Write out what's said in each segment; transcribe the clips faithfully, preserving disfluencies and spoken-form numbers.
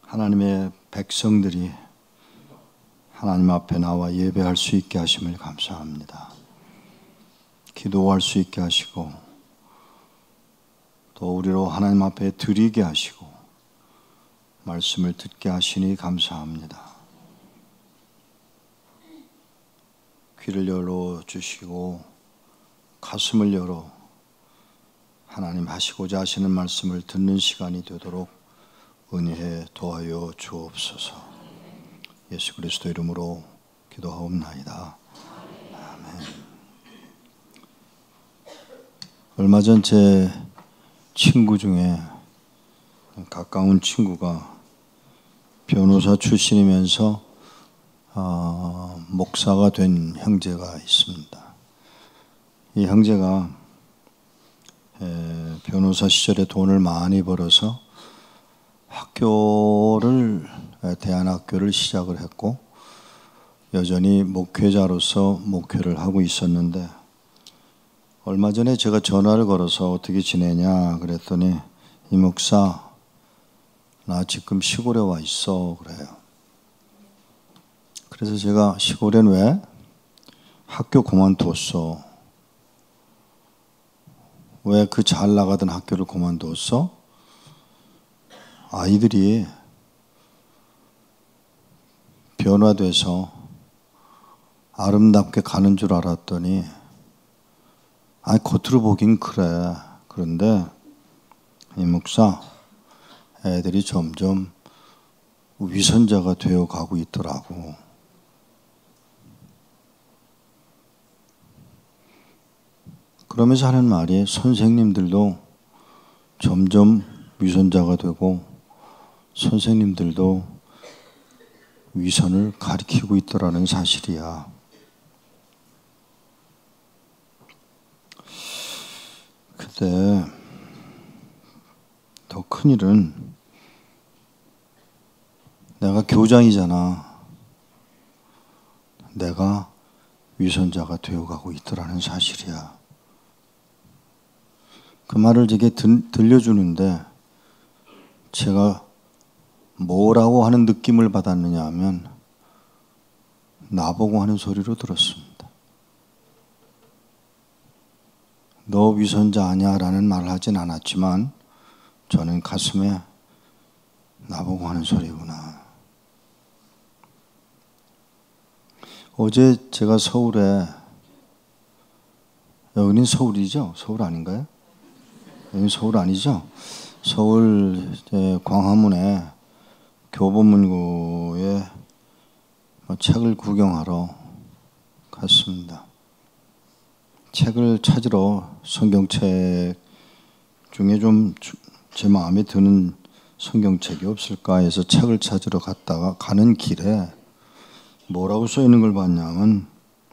하나님의 백성들이 하나님 앞에 나와 예배할 수 있게 하심을 감사합니다. 기도할 수 있게 하시고 또 우리로 하나님 앞에 드리게 하시고 말씀을 듣게 하시니 감사합니다. 귀를 열어주시고 가슴을 열어 하나님 하시고자 하시는 말씀을 듣는 시간이 되도록 은혜해 도와여 주옵소서. 예수 그리스도 이름으로 기도하옵나이다. 아멘. 얼마 전 제 친구 중에 가까운 친구가 변호사 출신이면서 어, 목사가 된 형제가 있습니다. 이 형제가 에, 변호사 시절에 돈을 많이 벌어서 학교를 대안학교를 시작을 했고 여전히 목회자로서 목회를 하고 있었는데 얼마 전에 제가 전화를 걸어서 어떻게 지내냐 그랬더니 이 목사 나 지금 시골에 와 있어 그래요. 그래서 제가 시골엔 왜? 학교 그만뒀어. 왜 그 잘 나가던 학교를 그만뒀어? 아이들이 변화돼서 아름답게 가는 줄 알았더니 아니 겉으로 보긴 그래. 그런데 이 목사 애들이 점점 위선자가 되어 가고 있더라고. 그러면서 하는 말이 선생님들도 점점 위선자가 되고 선생님들도 위선을 가리키고 있더라는 사실이야. 근데 더 큰 일은 내가 교장이잖아. 내가 위선자가 되어가고 있더라는 사실이야. 그 말을 제게 들, 들려주는데 제가 뭐라고 하는 느낌을 받았느냐 하면 나보고 하는 소리로 들었습니다. 너 위선자 아니야 라는 말을 하진 않았지만 저는 가슴에 나보고 하는 소리구나. 어제 제가 서울에, 여기는 서울이죠? 서울 아닌가요? 여기 서울 아니죠? 서울 광화문에 교보문고에 책을 구경하러 갔습니다. 책을 찾으러 성경책 중에 좀 제 마음에 드는 성경책이 없을까 해서 책을 찾으러 갔다가 가는 길에 뭐라고 써 있는 걸 봤냐면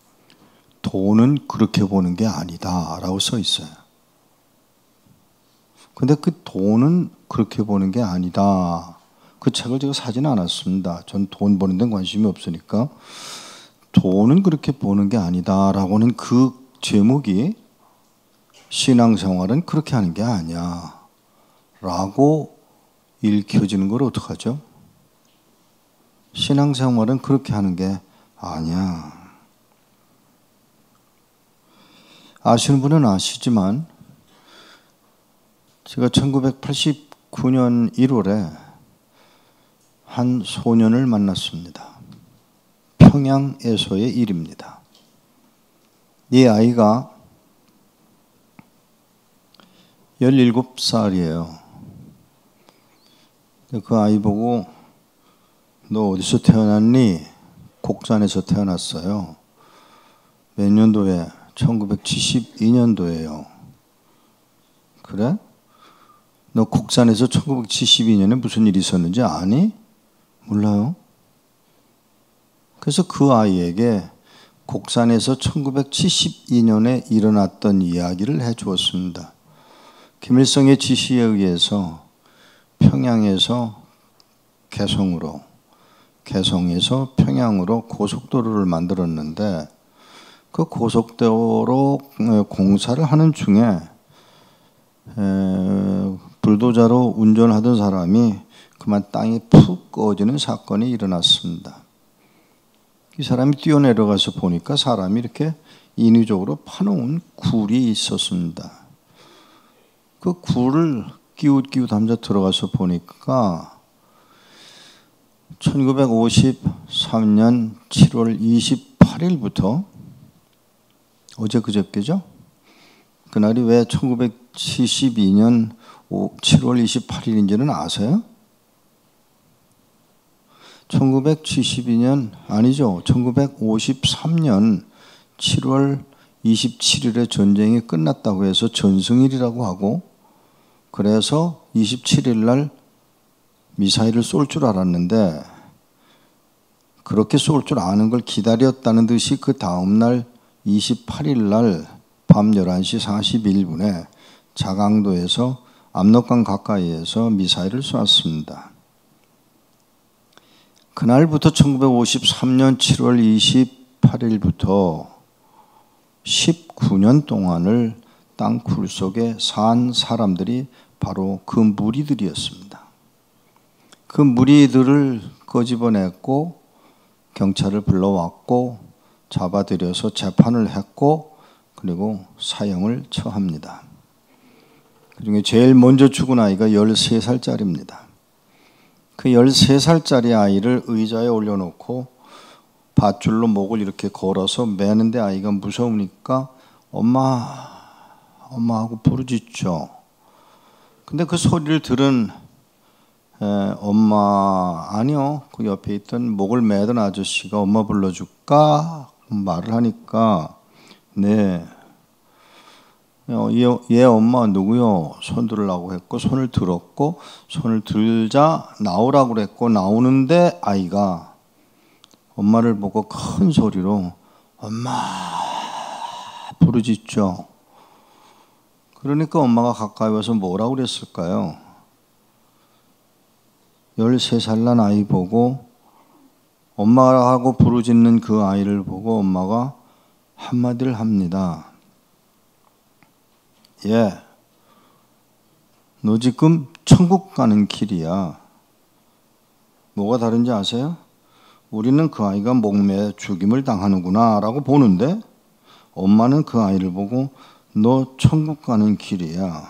돈은 그렇게 보는 게 아니다 라고 써 있어요. 근데 그 돈은 그렇게 보는 게 아니다. 그 책을 제가 사지는 않았습니다. 전 돈 버는 데는 관심이 없으니까. 돈은 그렇게 보는 게 아니다 라고는 그 제목이 신앙생활은 그렇게 하는 게 아니야 라고 읽혀지는 걸 어떡하죠? 신앙생활은 그렇게 하는 게 아니야. 아시는 분은 아시지만 제가 천구백팔십구 년 일월에 한 소년을 만났습니다. 평양에서의 일입니다. 이 아이가 열일곱 살이에요. 그 아이 보고 너 어디서 태어났니? 곡산에서 태어났어요. 몇 년도에? 천구백칠십이 년도예요. 그래? 너 곡산에서 천구백칠십이 년에 무슨 일이 있었는지 아니? 몰라요. 그래서 그 아이에게 곡산에서 천구백칠십이 년에 일어났던 이야기를 해주었습니다. 김일성의 지시에 의해서 평양에서 개성으로, 개성에서 평양으로 고속도로를 만들었는데 그 고속도로 공사를 하는 중에 불도저로 운전하던 사람이 그 그만 땅이 푹 꺼지는 사건이 일어났습니다. 이 사람이 뛰어내려가서 보니까 사람이 이렇게 인위적으로 파놓은 굴이 있었습니다. 그 굴을 끼웃끼웃하면서 들어가서 보니까 천구백오십삼 년 칠월 이십팔일부터 어제 그저께죠? 그날이 왜 천구백칠십이 년 칠월 이십팔일인지는 아세요? 천구백칠십이 년 아니죠. 천구백오십삼 년 칠월 이십칠일에 전쟁이 끝났다고 해서 전승일이라고 하고, 그래서 이십칠일 날 미사일을 쏠 줄 알았는데 그렇게 쏠 줄 아는 걸 기다렸다는 듯이 그 다음날 이십팔일 날 밤 열한 시 사십일 분에 자강도에서 압록강 가까이에서 미사일을 쏘았습니다. 그날부터 천구백오십삼 년 칠월 이십팔일부터 십구 년 동안을 땅굴 속에 산 사람들이 바로 그 무리들이었습니다. 그 무리들을 끄집어냈고 경찰을 불러왔고 잡아들여서 재판을 했고 그리고 사형을 처합니다. 그중에 제일 먼저 죽은 아이가 열세 살짜리입니다. 그 열세 살짜리 아이를 의자에 올려놓고 밧줄로 목을 이렇게 걸어서 매는데 아이가 무서우니까 엄마, 엄마 하고 부르짖죠. 근데 그 소리를 들은 에, 엄마, 아니요. 그 옆에 있던 목을 매던 아저씨가 엄마 불러줄까? 말을 하니까 네. 얘, 얘 엄마 누구요? 손 들으라고 했고 손을 들었고 손을 들자 나오라고 그랬고 나오는데 아이가 엄마를 보고 큰 소리로 엄마 부르짖죠. 그러니까 엄마가 가까이 와서 뭐라고 그랬을까요? 열세 살 난 아이 보고 엄마라고 부르짖는 그 아이를 보고 엄마가 한마디를 합니다. 예, 너 지금 천국 가는 길이야. 뭐가 다른지 아세요? 우리는 그 아이가 목매에 죽임을 당하는구나 라고 보는데 엄마는 그 아이를 보고 너 천국 가는 길이야.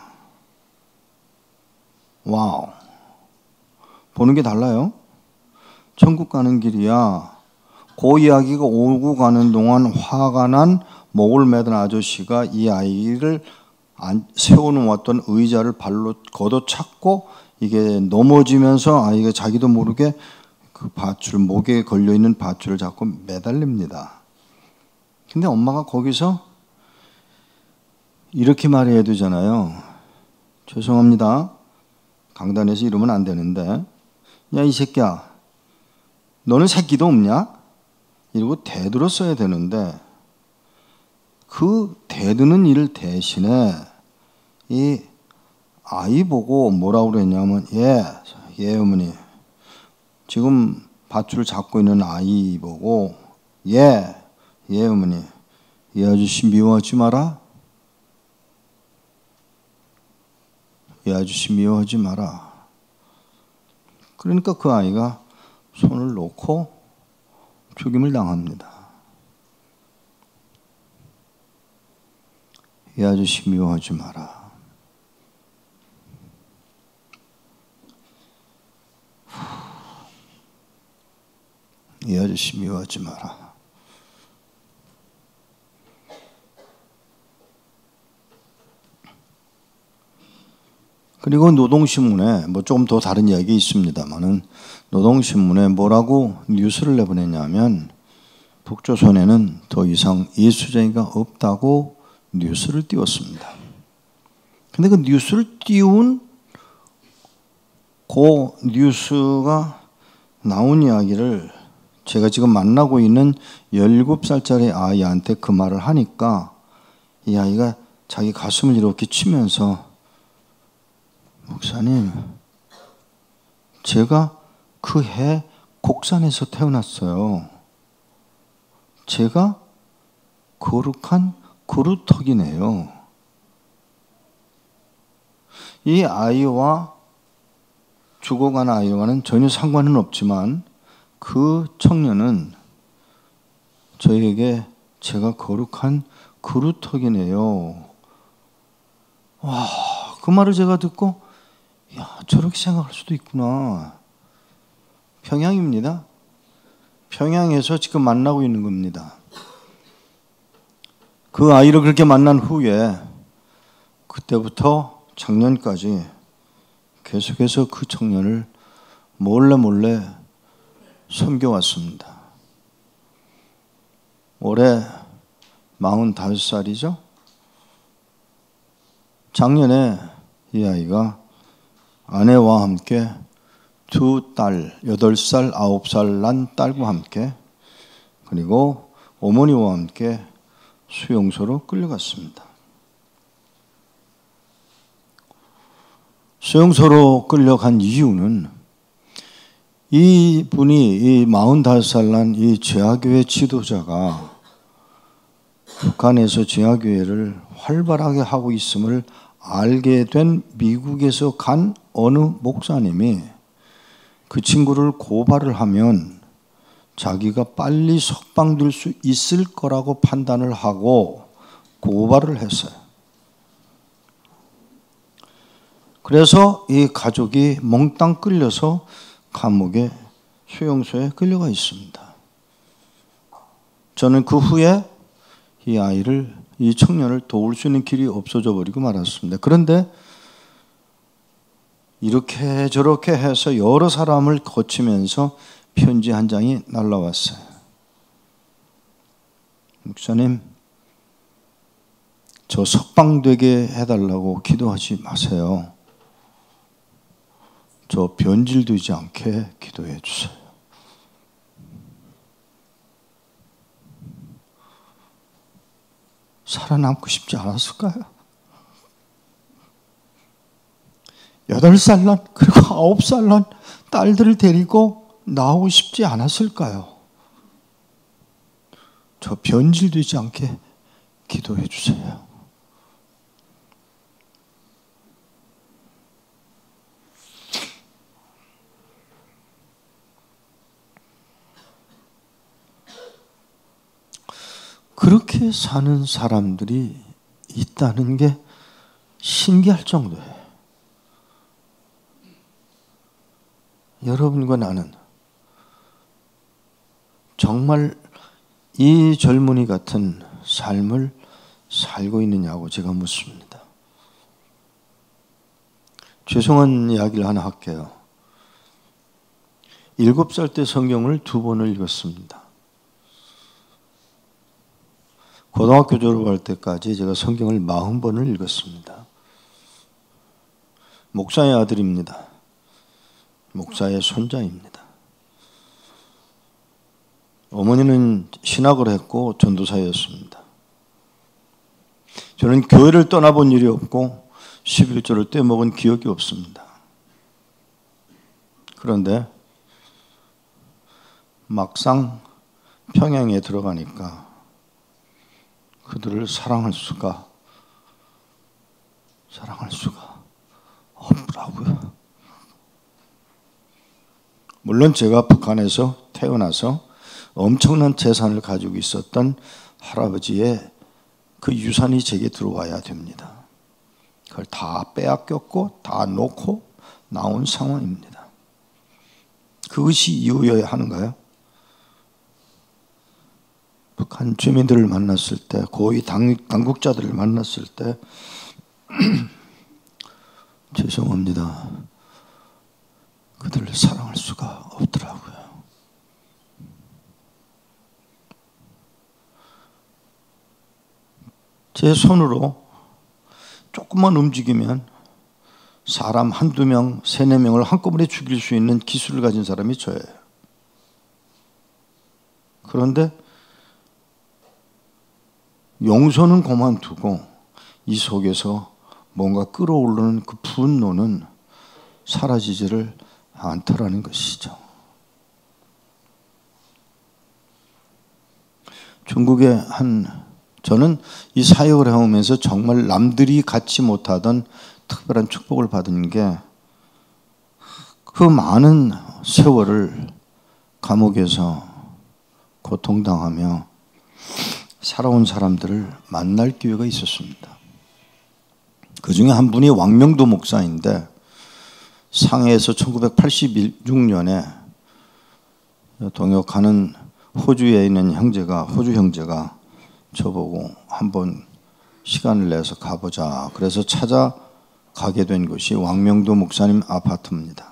와우. 보는 게 달라요. 천국 가는 길이야. 그 이야기가 오고 가는 동안 화가 난 목을 매던 아저씨가 이 아이를 세워놓았던 의자를 발로 걷어찼고 이게 넘어지면서 아이가 자기도 모르게 그 밧줄, 목에 걸려있는 밧줄을 잡고 매달립니다. 근데 엄마가 거기서 이렇게 말해야 되잖아요. 죄송합니다. 강단에서 이러면 안 되는데 야, 이 새끼야, 너는 새끼도 없냐? 이러고 대들었어야 되는데 그 대드는 일 대신에 이 아이 보고 뭐라고 그랬냐면 예, 예 어머니 지금 밧줄을 잡고 있는 아이 보고 예, 예 어머니 이 아저씨 미워하지 마라. 이 아저씨 미워하지 마라. 그러니까 그 아이가 손을 놓고 죽임을 당합니다. 이 아저씨 미워하지 마라. 이 아저씨 미워하지 마라. 그리고 노동신문에 뭐 조금 더 다른 이야기 있습니다만은 노동신문에 뭐라고 뉴스를 내보냈냐면 북조선에는 더 이상 예수쟁이가 없다고 뉴스를 띄웠습니다. 근데 그 뉴스를 띄운 그 뉴스가 나온 이야기를 제가 지금 만나고 있는 열일곱 살짜리 아이한테 그 말을 하니까 이 아이가 자기 가슴을 이렇게 치면서 목사님, 제가 그 해 곡산에서 태어났어요. 제가 거룩한 그루터기네요. 이 아이와 죽어간 아이와는 전혀 상관은 없지만 그 청년은 저에게 제가 거룩한 그루터기네요. 와, 그 말을 제가 듣고 야, 저렇게 생각할 수도 있구나. 평양입니다. 평양에서 지금 만나고 있는 겁니다. 그 아이를 그렇게 만난 후에 그때부터 작년까지 계속해서 그 청년을 몰래 몰래 섬겨왔습니다. 올해 마흔다섯 살이죠. 작년에 이 아이가 아내와 함께 두 딸, 여덟 살, 아홉 살 난 딸과 함께 그리고 어머니와 함께 수용소로 끌려갔습니다. 수용소로 끌려간 이유는 이 분이 이 마흔다섯 살 난 이 지하교회 지도자가 북한에서 지하교회를 활발하게 하고 있음을 알게 된 미국에서 간 어느 목사님이 그 친구를 고발을 하면 자기가 빨리 석방될 수 있을 거라고 판단을 하고 고발을 했어요. 그래서 이 가족이 몽땅 끌려서 감옥에 수용소에 끌려가 있습니다. 저는 그 후에 이 아이를, 이 청년을 도울 수 있는 길이 없어져 버리고 말았습니다. 그런데 이렇게 저렇게 해서 여러 사람을 거치면서 편지 한 장이 날라왔어요. 목사님, 저 석방되게 해달라고 기도하지 마세요. 저 변질되지 않게 기도해 주세요. 살아남고 싶지 않았을까요? 여덟 살 난 그리고 아홉 살 난 딸들을 데리고 나오고 싶지 않았을까요? 저 변질되지 않게 기도해 주세요. 그렇게 사는 사람들이 있다는 게 신기할 정도예요. 여러분과 나는 정말 이 젊은이 같은 삶을 살고 있느냐고 제가 묻습니다. 죄송한 이야기를 하나 할게요. 일곱 살 때 성경을 두 번을 읽었습니다. 고등학교 졸업할 때까지 제가 성경을 마흔 번을 읽었습니다. 목사의 아들입니다. 목사의 손자입니다. 어머니는 신학을 했고 전도사였습니다. 저는 교회를 떠나본 일이 없고 십일조를 떼먹은 기억이 없습니다. 그런데 막상 평양에 들어가니까 그들을 사랑할 수가 사랑할 수가 없더라고요. 물론 제가 북한에서 태어나서 엄청난 재산을 가지고 있었던 할아버지의 그 유산이 제게 들어와야 됩니다. 그걸 다 빼앗겼고 다 놓고 나온 상황입니다. 그것이 이유여야 하는가요? 북한 주민들을 만났을 때, 고위 당국자들을 만났을 때 죄송합니다. 그들을 사랑할 수가 없더라고요. 제 손으로 조금만 움직이면 사람 한두 명, 세네 명을 한꺼번에 죽일 수 있는 기술을 가진 사람이 저예요. 그런데 용서는 그만두고 이 속에서 뭔가 끌어오르는 그 분노는 사라지지를 않더라는 것이죠. 중국의 한 저는 이 사역을 해오면서 정말 남들이 갖지 못하던 특별한 축복을 받은 게 그 많은 세월을 감옥에서 고통당하며 살아온 사람들을 만날 기회가 있었습니다. 그 중에 한 분이 왕명도 목사인데 상해에서 천구백팔십육 년에 동역하는 호주에 있는 형제가 호주 형제가 저보고 한번 시간을 내서 가보자. 그래서 찾아가게 된 곳이 왕명도 목사님 아파트입니다.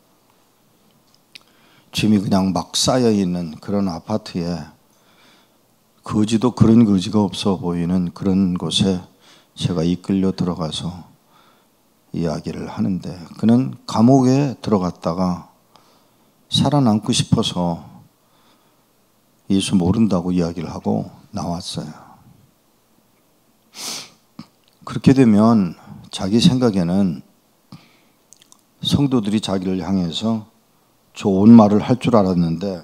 짐이 그냥 막 쌓여 있는 그런 아파트에 거지도 그런 거지가 없어 보이는 그런 곳에 제가 이끌려 들어가서 이야기를 하는데, 그는 감옥에 들어갔다가 살아남고 싶어서 예수 모른다고 이야기를 하고 나왔어요. 그렇게 되면 자기 생각에는 성도들이 자기를 향해서 좋은 말을 할 줄 알았는데,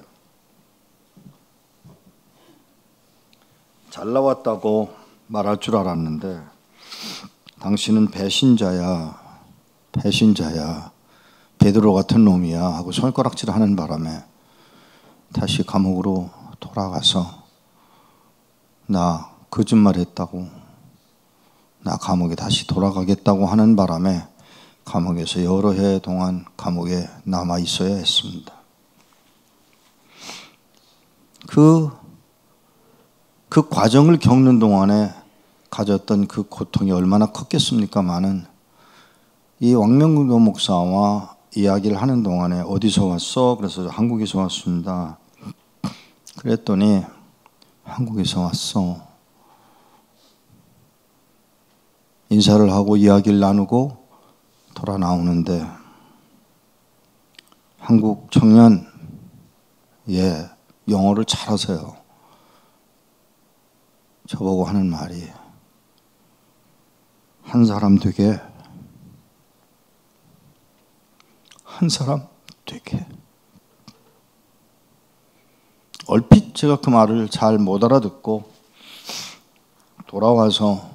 잘 나왔다고 말할 줄 알았는데, 당신은 배신자야, 배신자야, 베드로 같은 놈이야 하고 손가락질하는 바람에 다시 감옥으로 돌아가서 나 거짓말했다고, 나 감옥에 다시 돌아가겠다고 하는 바람에 감옥에서 여러 해 동안 감옥에 남아 있어야 했습니다. 그, 그 과정을 겪는 동안에 가졌던 그 고통이 얼마나 컸겠습니까마는, 이 왕명도 목사와 이야기를 하는 동안에 어디서 왔어? 그래서 한국에서 왔습니다. 그랬더니 한국에서 왔어. 인사를 하고 이야기를 나누고 돌아 나오는데, 한국 청년, 예, 영어를 잘하세요. 저보고 하는 말이, 한 사람 되게, 한 사람 되게. 얼핏 제가 그 말을 잘 못 알아듣고 돌아와서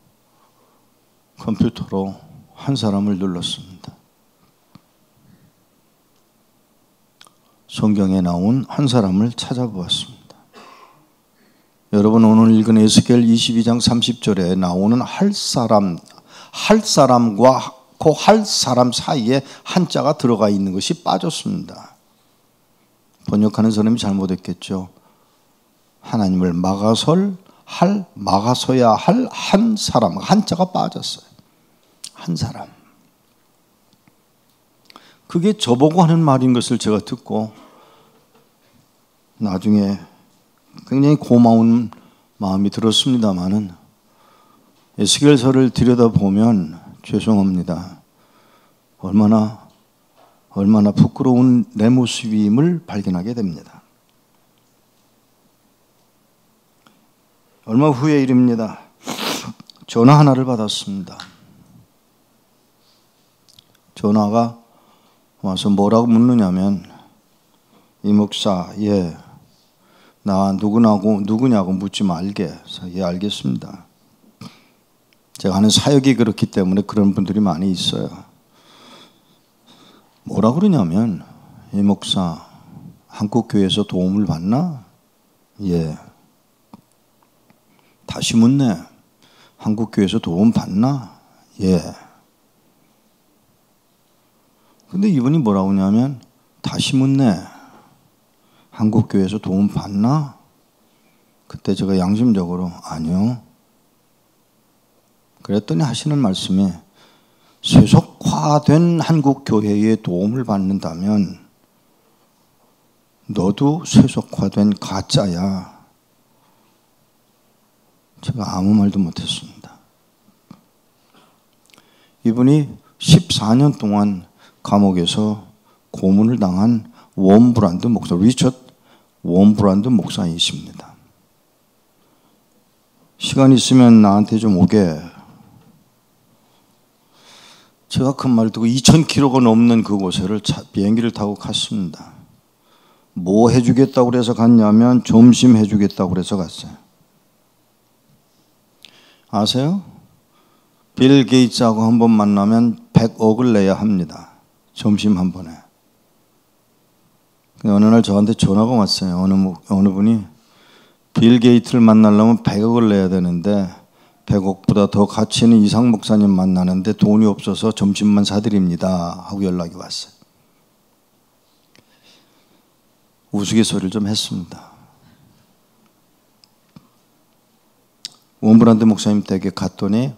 컴퓨터로 한 사람을 눌렀습니다. 성경에 나온 한 사람을 찾아보았습니다. 여러분, 오늘 읽은 에스겔 이십이 장 삼십 절에 나오는 할 사람, 할 사람과 그 할 사람 사이에 한자가 들어가 있는 것이 빠졌습니다. 번역하는 사람이 잘못했겠죠. 하나님을 막아설, 할, 막아서야 할 한 사람, 한자가 빠졌어요. 한 사람. 그게 저보고 하는 말인 것을 제가 듣고 나중에 굉장히 고마운 마음이 들었습니다마는, 에스겔서를 들여다보면 죄송합니다. 얼마나 얼마나 부끄러운 내 모습임을 발견하게 됩니다. 얼마 후의 일입니다. 전화 하나를 받았습니다. 전화가 와서 뭐라고 묻느냐면, 이 목사, 예, 나 누구냐고, 누구냐고 묻지 말게. 예, 알겠습니다. 제가 하는 사역이 그렇기 때문에 그런 분들이 많이 있어요. 뭐라 그러냐면, 이 목사, 한국교회에서 도움을 받나? 예. 다시 묻네. 한국교회에서 도움 받나? 예. 근데 이분이 뭐라고 하냐면, 다시 묻네. 한국교회에서 도움 받나? 그때 제가 양심적으로 아니요. 그랬더니 하시는 말씀이, 세속화된 한국교회의 도움을 받는다면 너도 세속화된 가짜야. 제가 아무 말도 못했습니다. 이분이 십사 년 동안 감옥에서 고문을 당한 웜브란드 목사, 리처드 웜브란드 목사이십니다. 시간 있으면 나한테 좀 오게. 제가 그 말을 듣고 이천 킬로미터가 넘는 그곳을 비행기를 타고 갔습니다. 뭐 해주겠다고 그래서 갔냐면 점심 해주겠다고 그래서 갔어요. 아세요? 빌 게이츠하고 한 번 만나면 백억을 내야 합니다. 점심 한 번에. 어느 날 저한테 전화가 왔어요. 어느, 어느 분이 빌 게이트를 만나려면 백억을 내야 되는데 백억보다 더 가치 있는 이상 목사님 만나는데 돈이 없어서 점심만 사드립니다 하고 연락이 왔어요. 우스갯소리를 좀 했습니다. 원브란드 목사님 댁에 갔더니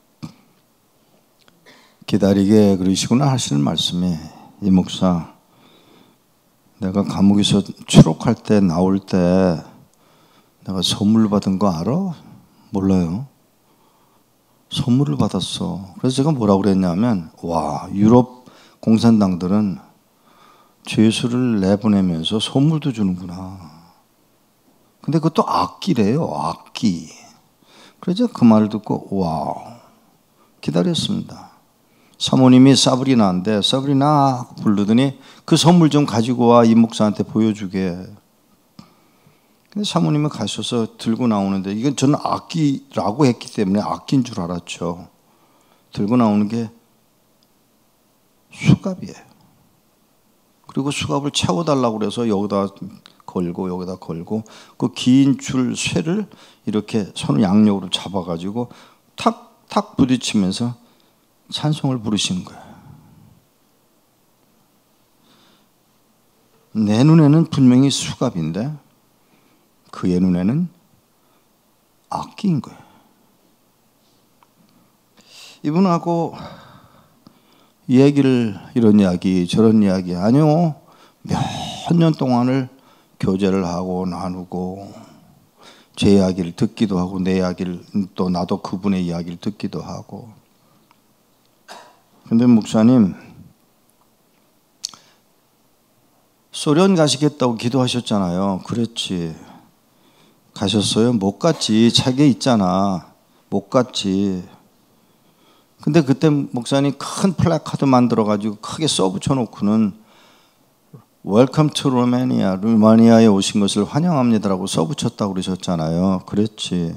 기다리게 그러시구나 하시는 말씀이, 이 목사, 내가 감옥에서 추록할 때 나올 때 내가 선물 받은 거 알아? 몰라요. 선물을 받았어. 그래서 제가 뭐라고 그랬냐면, 와, 유럽 공산당들은 죄수를 내보내면서 선물도 주는구나. 근데 그것도 악기래요. 악기. 그래서 그 말을 듣고 와, 기다렸습니다. 사모님이 사브리나인데 사브리나 부르더니 그 선물 좀 가지고 와, 이 목사한테 보여주게. 근데 사모님이 가셔서 들고 나오는데, 이건 저는 악기라고 했기 때문에 악기인 줄 알았죠. 들고 나오는 게 수갑이에요. 그리고 수갑을 채워달라고 그래서 여기다 걸고 여기다 걸고 그 긴 줄 쇠를 이렇게 손 양력으로 잡아가지고 탁탁 부딪히면서 찬송을 부르시는 거예요. 내 눈에는 분명히 수갑인데 그의 눈에는 악기인 거예요. 이분하고 얘기를, 이런 이야기 저런 이야기, 아니요, 몇 년 동안을 교제를 하고 나누고 제 이야기를 듣기도 하고 내 이야기를, 또 나도 그분의 이야기를 듣기도 하고. 근데 목사님, 소련 가시겠다고 기도하셨잖아요. 그랬지. 가셨어요? 못 갔지. 책에 있잖아. 못 갔지. 근데 그때 목사님 큰 플래카드 만들어가지고 크게 써붙여 놓고는 Welcome to Romania, 루마니아에 오신 것을 환영합니다라고 써붙였다고 그러셨잖아요. 그랬지.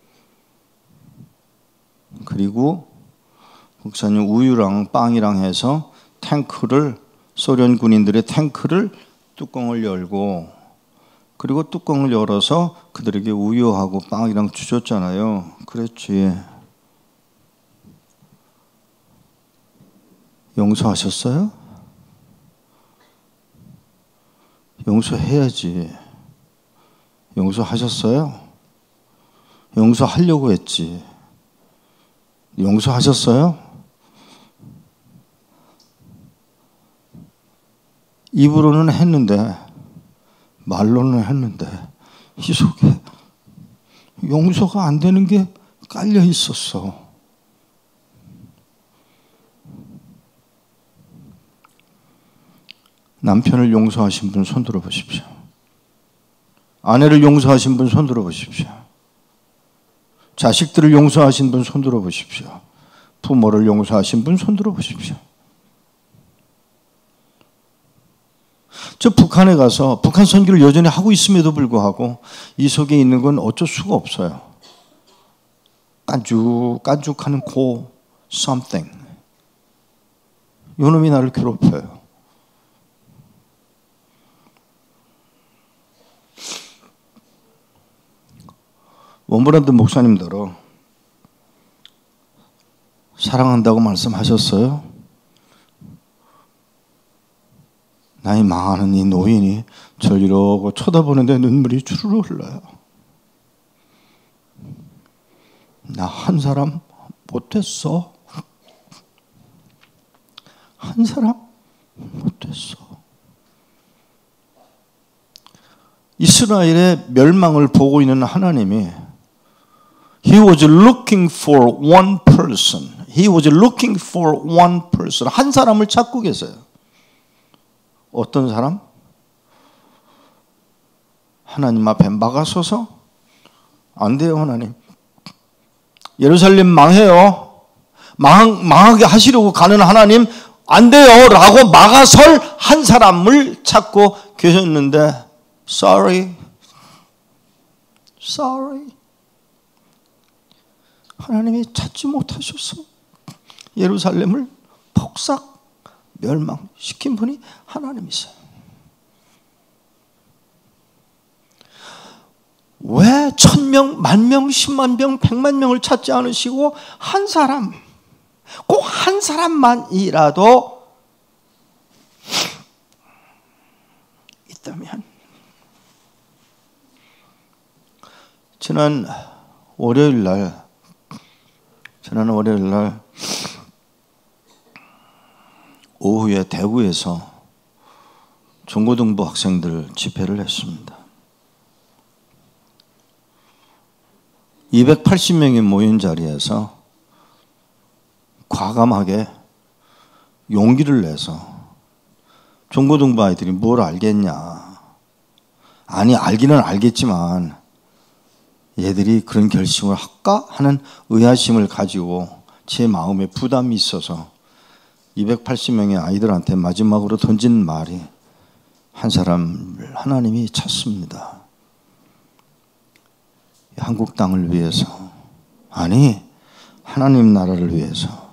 그리고 목사님 우유랑 빵이랑 해서 탱크를, 소련 군인들의 탱크를 뚜껑을 열고, 그리고 뚜껑을 열어서 그들에게 우유하고 빵이랑 주셨잖아요. 그랬지. 용서하셨어요? 용서해야지. 용서하셨어요? 용서하려고 했지. 용서하셨어요? 입으로는 했는데, 말로는 했는데, 이 속에 용서가 안 되는 게 깔려 있었어. 남편을 용서하신 분 손 들어 보십시오. 아내를 용서하신 분 손 들어 보십시오. 자식들을 용서하신 분 손 들어 보십시오. 부모를 용서하신 분 손 들어 보십시오. 저 북한에 가서 북한 선교를 여전히 하고 있음에도 불구하고 이 속에 있는 건 어쩔 수가 없어요. 깐죽 깐죽하는 고 something. 요놈이 나를 괴롭혀요. 원브란드 목사님들은 사랑한다고 말씀하셨어요? 나이 많은 이 노인이 절 이러고 쳐다보는데 눈물이 주르르 흘러요. 나 한 사람 못했어. 한 사람 못했어. 이스라엘의 멸망을 보고 있는 하나님이 He was looking for one person. He was looking for one person. 한 사람을 찾고 계세요. 어떤 사람? 하나님 앞에 막아서서 안 돼요, 하나님. 예루살렘 망해요. 망, 망하게 하시려고 가는 하나님 안 돼요 라고 막아설 한 사람을 찾고 계셨는데 Sorry. Sorry. 하나님이 찾지 못하셔서 예루살렘을 폭삭 멸망시킨 분이 하나님이세요. 왜 천명, 만명, 십만명, 백만명을 찾지 않으시고 한 사람, 꼭 한 사람만이라도 있다면. 지난 월요일 날, 지난 월요일 날 오후에 대구에서 중고등부 학생들 집회를 했습니다. 이백팔십 명이 모인 자리에서 과감하게 용기를 내서 중고등부 아이들이 뭘 알겠냐. 아니, 알기는 알겠지만 얘들이 그런 결심을 할까 하는 의아심을 가지고 제 마음에 부담이 있어서 이백팔십 명의 아이들한테 마지막으로 던진 말이 한 사람을 하나님이 찾습니다. 한국 땅을 위해서, 아니 하나님 나라를 위해서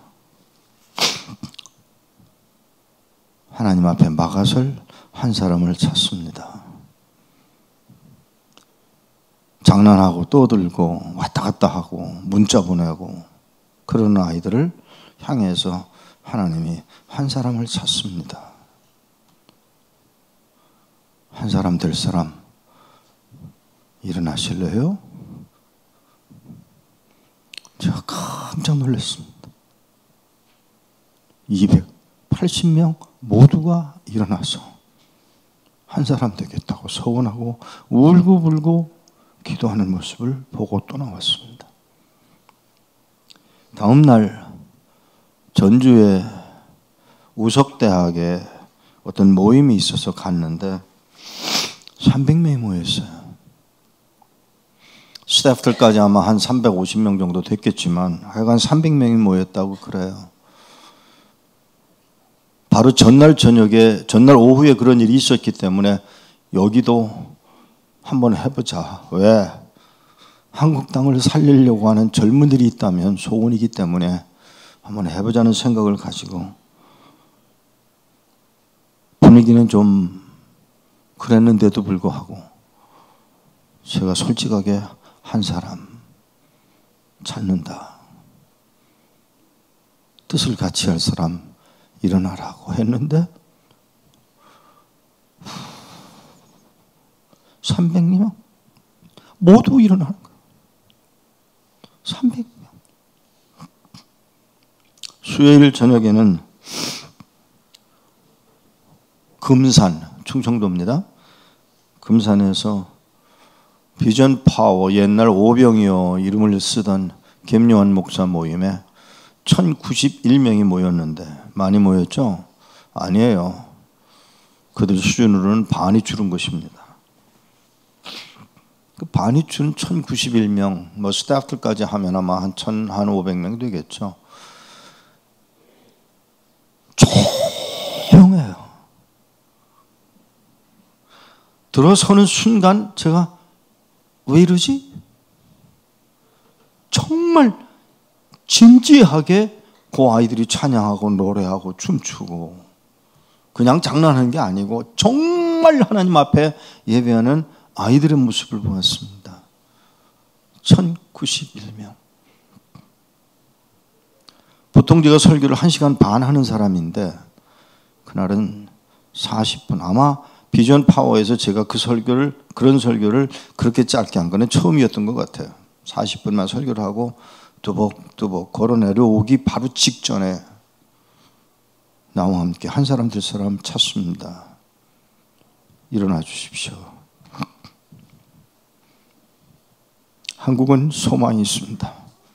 하나님 앞에 막아설 한 사람을 찾습니다. 장난하고 떠들고 왔다 갔다 하고 문자 보내고 그런 아이들을 향해서 하나님이 한 사람을 찾습니다. 한 사람 될 사람 일어나실래요? 제가 깜짝 놀랐습니다. 이백팔십 명 모두가 일어나서 한 사람 되겠다고 서원하고 울고불고 기도하는 모습을 보고 또 나왔습니다. 다음 날 전주에 우석대학에 어떤 모임이 있어서 갔는데 삼백 명이 모였어요. 스태프들까지 아마 한 삼백오십 명 정도 됐겠지만 하여간 삼백 명이 모였다고 그래요. 바로 전날 저녁에, 전날 오후에 그런 일이 있었기 때문에 여기도 한번 해보자. 왜? 한국 땅을 살리려고 하는 젊은이들이 있다면 소원이기 때문에 한번 해보자는 생각을 가지고 분위기는 좀 그랬는데도 불구하고 제가 솔직하게 한 사람 찾는다. 뜻을 같이 할 사람 일어나라고 했는데 삼백 명 모두 일어나는 거예요. 삼백 명. 수요일 저녁에는 금산, 충청도입니다. 금산에서 비전 파워, 옛날 오병이어 이름을 쓰던 김요한 목사 모임에 천구십일 명이 모였는데 많이 모였죠? 아니에요. 그들 수준으로는 반이 줄은 것입니다. 그 반이 준 천구십일 명, 뭐 스태프들까지 하면 아마 한 천, 한 오백 명 되겠죠. 조용해요. 들어서는 순간 제가 왜 이러지? 정말 진지하게 그 아이들이 찬양하고 노래하고 춤추고 그냥 장난하는 게 아니고 정말 하나님 앞에 예배하는 아이들의 모습을 보았습니다. 천구십일 명. 보통 제가 설교를 한 시간 반 하는 사람인데 그날은 사십 분. 아마 비전 파워에서 제가 그 설교를, 그런 설교를 그렇게 짧게 한 거는 처음이었던 것 같아요. 사십 분만 설교를 하고 뚜벅뚜벅 걸어 내려오기 바로 직전에 나와 함께 한 사람 될 사람 찾습니다. 일어나 주십시오. 한국은 소망이 있습니다.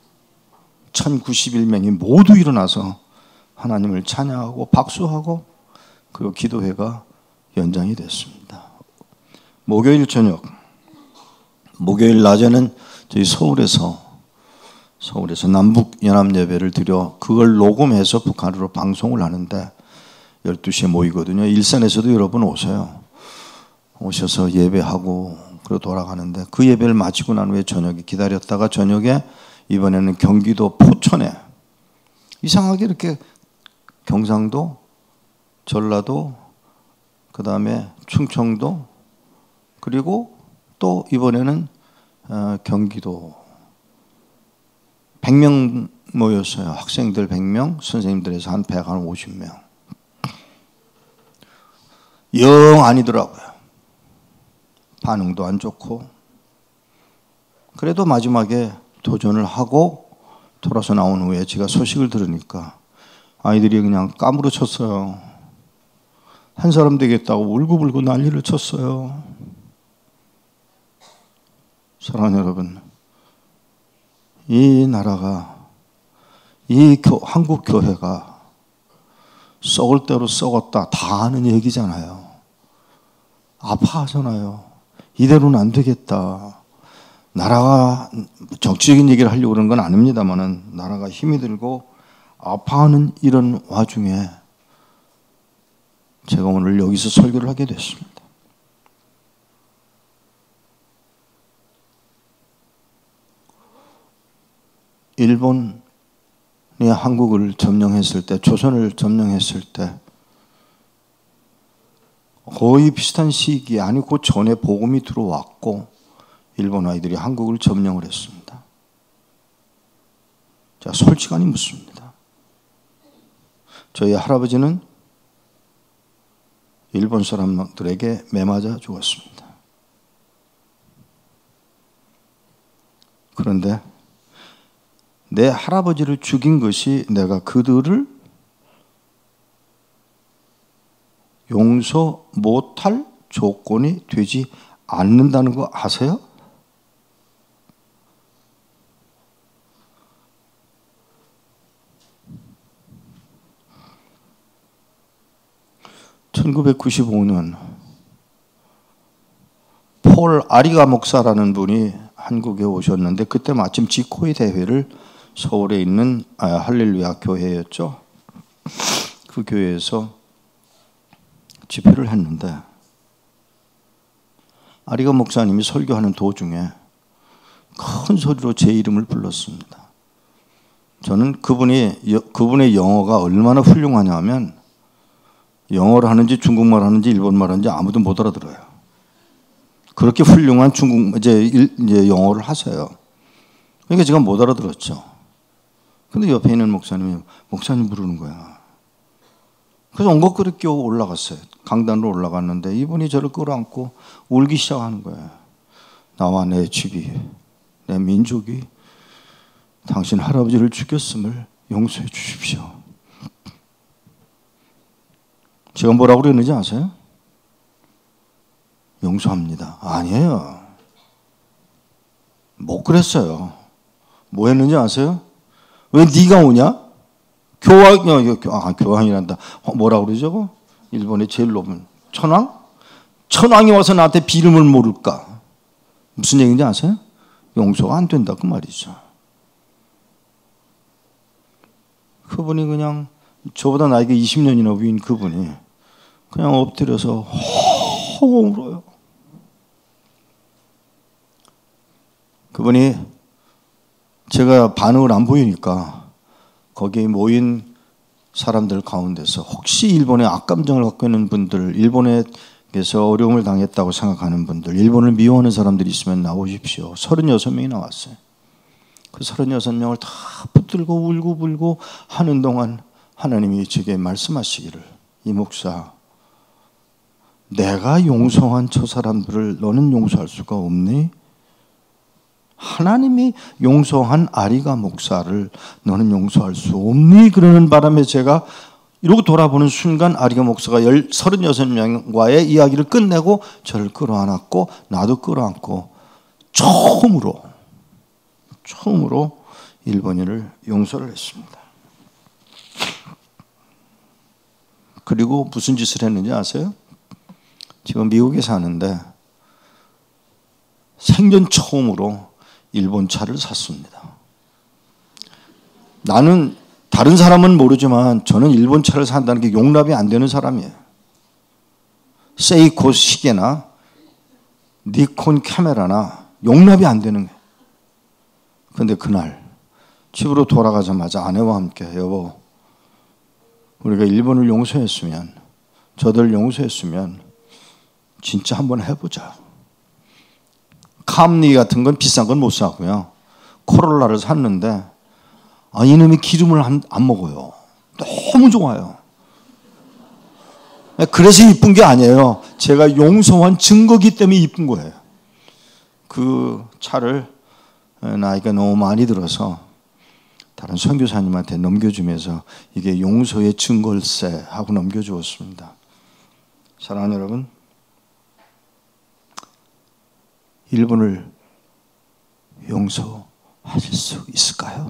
천구십일 명이 모두 일어나서 하나님을 찬양하고 박수하고 그리고 기도회가 연장이 됐습니다. 목요일 저녁, 목요일 낮에는 저희 서울에서 서울에서 남북 연합 예배를 드려 그걸 녹음해서 북한으로 방송을 하는데 열두 시에 모이거든요. 일산에서도 여러분 오세요. 오셔서 예배하고 그리고 돌아가는데 그 예배를 마치고 난 후에 저녁에 기다렸다가 저녁에 이번에는 경기도 포천에 이상하게 이렇게 경상도, 전라도, 그 다음에 충청도 그리고 또 이번에는 어, 경기도 백 명 모였어요. 학생들 백 명, 선생님들에서 한 백오십 명. 영 아니더라고요. 반응도 안 좋고. 그래도 마지막에 도전을 하고 돌아서 나온 후에 제가 소식을 들으니까 아이들이 그냥 까무러쳤어요. 한 사람 되겠다고 울고불고 난리를 쳤어요. 사랑하는 여러분, 이 나라가, 이 교, 한국 교회가 썩을 대로 썩었다 다 하는 얘기잖아요. 아파하잖아요. 이대로는 안 되겠다. 나라가 정치적인 얘기를 하려고 그러는 건 아닙니다만은 나라가 힘이 들고 아파하는 이런 와중에 제가 오늘 여기서 설교를 하게 됐습니다. 일본이 한국을 점령했을 때, 조선을 점령했을 때 거의 비슷한 시기에, 아니 그 전에 복음이 들어왔고 일본 아이들이 한국을 점령을 했습니다. 자, 솔직하니 묻습니다. 저희 할아버지는 일본 사람들에게 매맞아 죽었습니다. 그런데 내 할아버지를 죽인 것이 내가 그들을 용서 못할 조건이 되지 않는다는 거 아세요? 천구백구십오 년 폴 아리가 목사라는 분이 한국에 오셨는데 그때 마침 지코이 대회를 서울에 있는 할렐루야 교회였죠. 그 교회에서 집회를 했는데 아리가 목사님이 설교하는 도중에 큰 소리로 제 이름을 불렀습니다. 저는 그분이, 그분의 영어가 얼마나 훌륭하냐 하면 영어를 하는지 중국말 하는지 일본말 하는지 아무도 못 알아들어요. 그렇게 훌륭한 중국, 이제, 이제 영어를 하세요. 그러니까 제가 못 알아들었죠. 근데 옆에 있는 목사님이 목사님 부르는 거야. 그래서 엉거끄러 끼고 올라갔어요. 강단으로 올라갔는데 이분이 저를 끌어안고 울기 시작하는 거예요. 나와 내 집이, 내 민족이 당신 할아버지를 죽였음을 용서해 주십시오. 제가 뭐라고 그랬는지 아세요? 용서합니다. 아니에요. 못 그랬어요. 뭐 했는지 아세요? 왜 네가 오냐? 교황, 아, 교황이란다. 뭐라고 그러죠? 일본의 제일 높은 천황? 천황이 와서 나한테 비름을 모를까? 무슨 얘기인지 아세요? 용서가 안 된다 그 말이죠. 그분이 그냥 저보다 나이가 이십 년이나 위인 그분이 그냥 엎드려서 허공 울어요. 그분이 제가 반응을 안 보이니까 거기에 모인 사람들 가운데서 혹시 일본의 악감정을 갖고 있는 분들, 일본에서 어려움을 당했다고 생각하는 분들, 일본을 미워하는 사람들이 있으면 나오십시오. 서른여섯 명이 나왔어요. 그 서른여섯 명을 다 붙들고 울고 불고 하는 동안 하나님이 제게 말씀하시기를, 이 목사, 내가 용서한 저 사람들을 너는 용서할 수가 없니? 하나님이 용서한 아리가 목사를 너는 용서할 수 없니? 그러는 바람에 제가 이러고 돌아보는 순간 아리가 목사가 서른여섯 명과의 이야기를 끝내고 저를 끌어안았고 나도 끌어안고 처음으로 처음으로 일본인을 용서를 했습니다. 그리고 무슨 짓을 했는지 아세요? 지금 미국에 사는데 생전 처음으로 일본 차를 샀습니다. 나는 다른 사람은 모르지만 저는 일본 차를 산다는 게 용납이 안 되는 사람이에요. 세이코 시계나 니콘 카메라나 용납이 안 되는 거예요. 그런데 그날 집으로 돌아가자마자 아내와 함께 여보, 우리가 일본을 용서했으면, 저들 용서했으면 진짜 한번 해보자. 카암리 같은 건 비싼 건 못 사고요. 코롤라를 샀는데 아, 이놈이 기름을 안, 안 먹어요. 너무 좋아요. 그래서 이쁜 게 아니에요. 제가 용서한 증거기 때문에 이쁜 거예요. 그 차를 나이가 너무 많이 들어서 다른 선교사님한테 넘겨주면서 이게 용서의 증거일세 하고 넘겨주었습니다. 사랑하는 여러분, 일본을 용서하실 수 있을까요?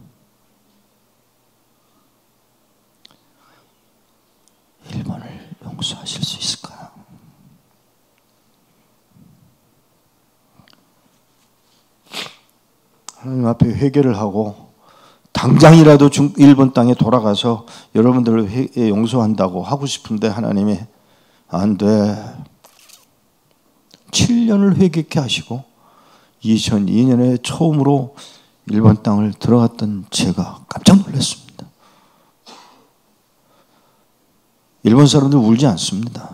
일본을 용서하실 수 있을까요? 하나님 앞에 회개를 하고 당장이라도 일본 땅에 돌아가서 여러분들을 용서한다고 하고 싶은데 하나님이 안 돼. 칠 년을 회개케 하시고 이천이 년에 처음으로 일본 땅을 들어갔던 제가 깜짝 놀랐습니다. 일본 사람들 울지 않습니다.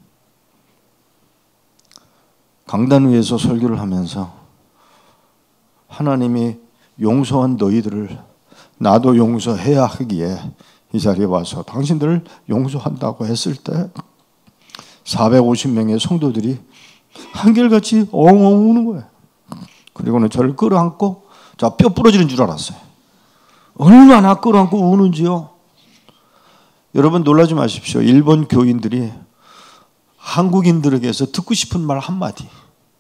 강단 위에서 설교를 하면서 하나님이 용서한 너희들을 나도 용서해야 하기에 이 자리에 와서 당신들을 용서한다고 했을 때 사백오십 명의 성도들이 한결같이 엉엉 우는 거예요. 그리고는 저를 끌어안고 자, 뼈 부러지는 줄 알았어요. 얼마나 끌어안고 우는지요. 여러분 놀라지 마십시오. 일본 교인들이 한국인들에게서 듣고 싶은 말 한마디.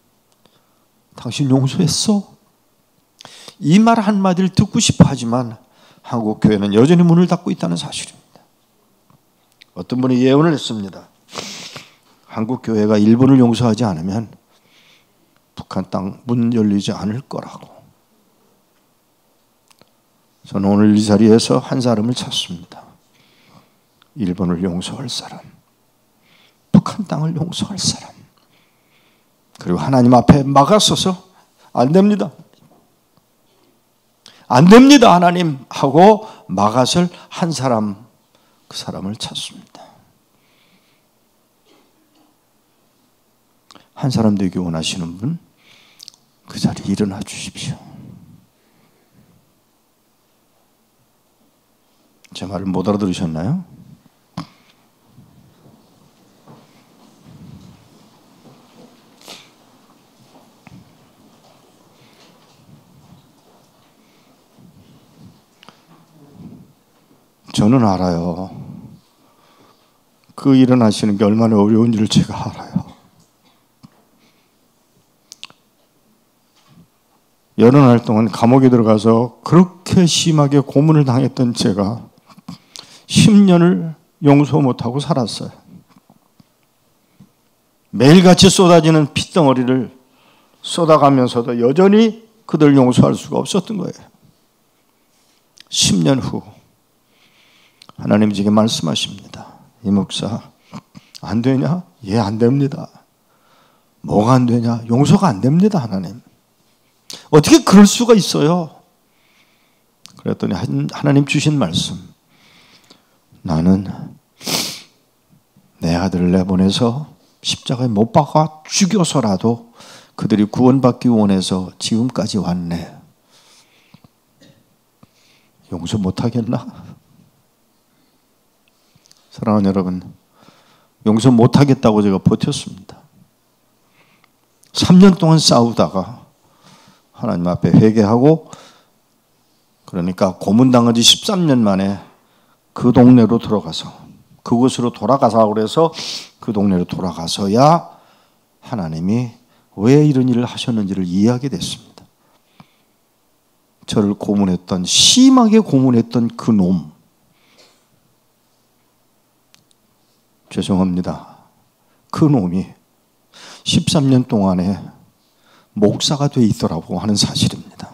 당신 용서했어? 이 말 한마디를 듣고 싶어 하지만 한국 교회는 여전히 문을 닫고 있다는 사실입니다. 어떤 분이 예언을 했습니다. 한국 교회가 일본을 용서하지 않으면 북한 땅 문 열리지 않을 거라고. 저는 오늘 이 자리에서 한 사람을 찾습니다. 일본을 용서할 사람, 북한 땅을 용서할 사람, 그리고 하나님 앞에 막아서서 안 됩니다. 안 됩니다, 하나님 하고 막아설 한 사람, 그 사람을 찾습니다. 한 사람 되기 원하시는 분, 그 자리에 일어나 주십시오. 제 말을 못 알아들으셨나요? 저는 알아요. 그 일어나시는 게 얼마나 어려운지를 제가 알아요. 여러 날 동안 감옥에 들어가서 그렇게 심하게 고문을 당했던 제가 십 년을 용서 못하고 살았어요. 매일같이 쏟아지는 핏덩어리를 쏟아가면서도 여전히 그들 용서할 수가 없었던 거예요. 십 년 후 하나님이 제게 말씀하십니다. 이 목사, 안 되냐? 예, 안 됩니다. 뭐가 안 되냐? 용서가 안 됩니다, 하나님. 어떻게 그럴 수가 있어요? 그랬더니 하나님 주신 말씀. 나는 내 아들을 내보내서 십자가에 못 박아 죽여서라도 그들이 구원받기 원해서 지금까지 왔네. 용서 못하겠나? 사랑하는 여러분, 용서 못하겠다고 제가 버텼습니다. 삼 년 동안 싸우다가 하나님 앞에 회개하고, 그러니까 고문당한 지 십삼 년 만에 그 동네로 들어가서, 그곳으로 돌아가서 그래서 그 동네로 돌아가서야 하나님이 왜 이런 일을 하셨는지를 이해하게 됐습니다. 저를 고문했던, 심하게 고문했던 그 놈, 죄송합니다. 그 놈이 십삼 년 동안에 목사가 돼 있더라고 하는 사실입니다.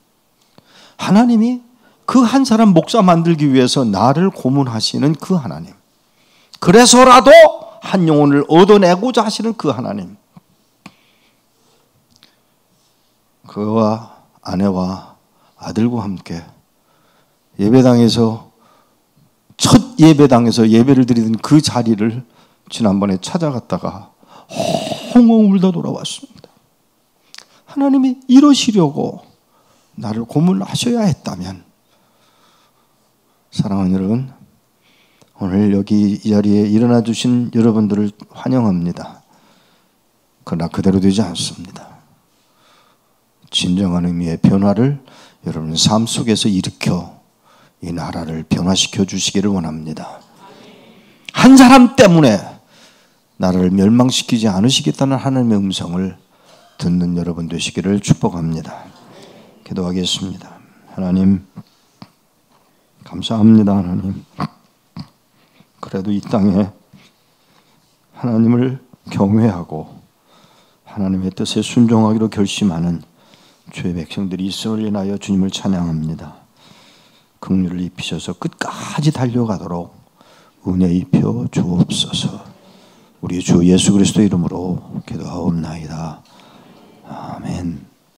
하나님이 그 한 사람 목사 만들기 위해서 나를 고문하시는 그 하나님, 그래서라도 한 영혼을 얻어내고자 하시는 그 하나님, 그와 아내와 아들과 함께 예배당에서 첫 예배당에서 예배를 드리던 그 자리를 지난번에 찾아갔다가 엉엉 울다 돌아왔습니다. 하나님이 이러시려고 나를 고문하셔야 했다면, 사랑하는 여러분, 오늘 여기 이 자리에 일어나 주신 여러분들을 환영합니다. 그러나 그대로 되지 않습니다. 진정한 의미의 변화를 여러분 삶 속에서 일으켜 이 나라를 변화시켜 주시기를 원합니다. 한 사람 때문에 나라를 멸망시키지 않으시겠다는 하나님의 음성을 듣는 여러분 되시기를 축복합니다. 기도하겠습니다. 하나님, 감사합니다. 하나님, 그래도 이 땅에 하나님을 경외하고 하나님의 뜻에 순종하기로 결심하는 주의 백성들이 있음을 인하여 주님을 찬양합니다. 긍휼을 입히셔서 끝까지 달려가도록 은혜 입혀 주옵소서. 우리 주 예수 그리스도 이름으로 기도하옵나이다.